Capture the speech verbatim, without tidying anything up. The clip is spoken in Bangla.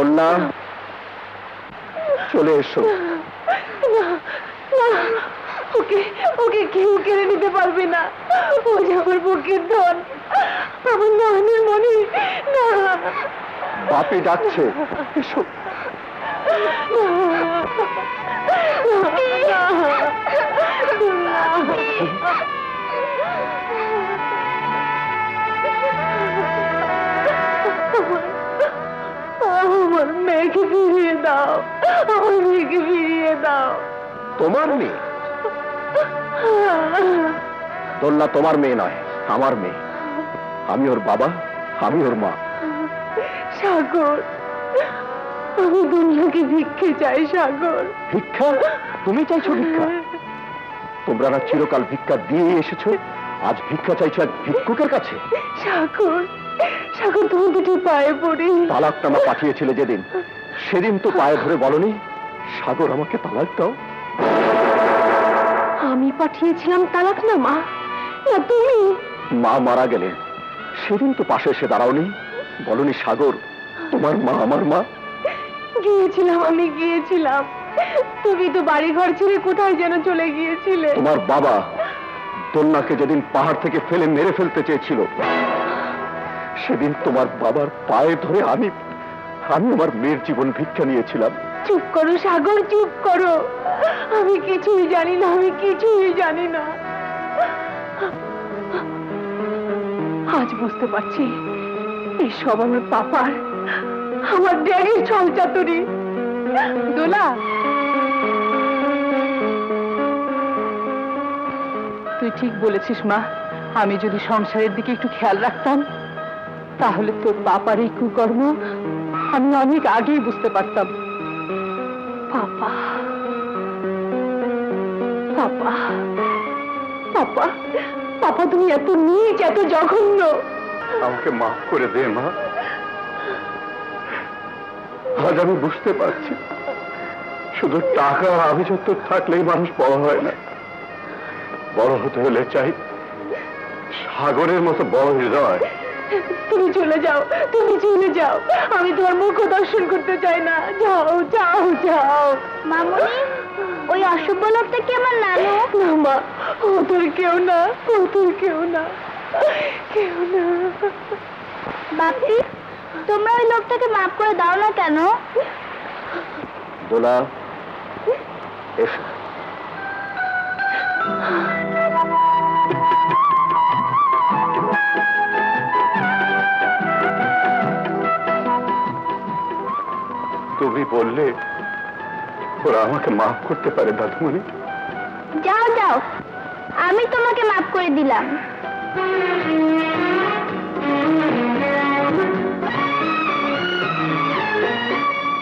দোলনা চলে এসো। ওকে ওকে কেউ কেড়ে নিতে পারবে না, ও যে আমার বুকের ধন, আমার নয়নের মনি। না, বাপি ডাকছে, এসো। আমার মেয়েকে ফিরিয়ে দাও, আমার মেয়েকে ফিরিয়ে দাও। তোমার মেয়ে? দোলনা তোমার মেয়ে নয়, আমার মেয়ে। আমি ওর বাবা, আমি ওর মা। সাগর, আমি দোলনাকে ভিক্ষে চাই। সাগর, ভিক্ষা? তুমি চাইছো ভিক্ষা? তোমরা না চিরকাল ভিক্ষা দিয়ে এসেছো, আজ ভিক্ষা চাইছো এক ভিক্ষুকের কাছে? সাগর, সাগর তুমি দুটো পায়ে পড়ি। তালাকনামা পাঠিয়েছিলে যেদিন, সেদিন তো পায়ে ধরে বলনি সাগর আমাকে তালাক দাও? আমি পাঠিয়েছিলাম তালাকনামা, না তুমি? মা মারা গেলেন সেদিন তো পাশে এসে দাঁড়াওনি, বলনি সাগর তোমার মা আমার মা? গিয়েছিলাম, আমি গিয়েছিলাম, তুমি তো বাড়ি ঘর ছেড়ে কোথায় যেন চলে গিয়েছিলে। তোমার বাবা দোলনাকে যেদিন পাহাড় থেকে ফেলে মেরে ফেলতে চেয়েছিল, সেদিন তোমার বাবার পায়ে ধরে আমি আমি আমার মেয়ের জীবন ভিক্ষা নিয়েছিলাম। চুপ করো সাগর, চুপ করো, আমি কিছুই জানি না, আমি কিছুই জানি না। আজ বুঝতে পারছি এসব আমার পাপার, আমার ড্যাডির ছল চাতুরি। দোলা, তুই ঠিক বলেছিস মা, আমি যদি সংসারের দিকে একটু খেয়াল রাখতাম তাহলে তোর বাবার এই কুকর্ম আমি অনেক আগেই বুঝতে পারতাম। পাপা, পাপা, পাপা, পাপা তুমি এত নীচ, এত জঘন্য। আমাকে মাফ করে দে মা, আজ আমি বুঝতে পারছি শুধু টাকা আভিজাত্য থাকলেই মানুষ বড় হয় না, বড় হতে হলে চাই সাগরের মতো বড় হৃদয়। তুমি চলে যাও, তুমি চলে যাও, আমি তোমার মুখ দর্শন করতে চাই না। যাও যাও যাও। মামুনি, ওই অসভ্য লোকটা কি আমার নানু? না মা, ও তোর কেউ না, ও তোর কেউ না, কেউ না। বাপি, তোমরা ওই লোকটাকে মাফ করে দাও না কেন? দোলা এসো। তুমি বললে ওরা আমাকে মাফ করতে পারে দাদুমণি? যাও যাও, আমি তোমাকে মাফ করে দিলাম।